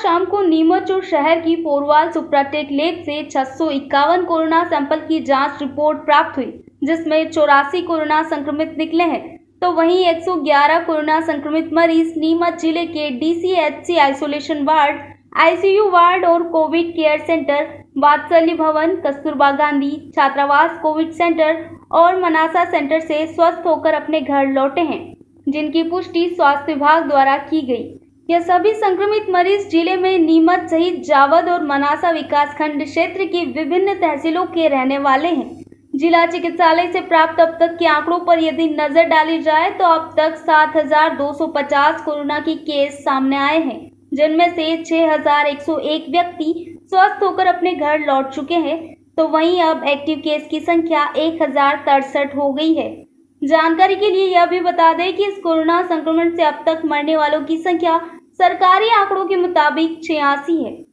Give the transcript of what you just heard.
शाम को नीमच और शहर की फोरवाल सुप्राटेक लैब से 651 कोरोना सैंपल की जांच रिपोर्ट प्राप्त हुई, जिसमें 84 कोरोना संक्रमित निकले हैं। तो वहीं 111 कोरोना संक्रमित मरीज नीमच जिले के DCHC isolation ward, ICU ward और covid care centre, Vatsalya Bhavan, Kasturba Gandhi छात्रावास कोविड सेंटर और मनासा सेंटर से स्वस्थ होकर अपने घर लौटे हैं, जिनकी पुष्टि स्वास्थ्य विभाग द्वारा की गई। यह सभी संक्रमित मरीज जिले में नीमच सहित जावद और मनासा विकासखंड क्षेत्र की विभिन्न तहसीलों के रहने वाले हैं। जिला चिकित्सालय से प्राप्त अब तक के आंकड़ों पर यदि नजर डाली जाए तो अब तक 7,250 कोरोना की केस सामने आए हैं, जिनमें से 6,101 व्यक्ति स्वस्थ होकर अपने घर लौट चुके हैं। तो वहीं अब एक्टिव केस की संख्या 1,063 हो गई है। जानकारी के लिए यह भी बता दें कि इस कोरोना संक्रमण से अब तक मरने वालों की संख्या सरकारी आंकड़ों के मुताबिक 86 है।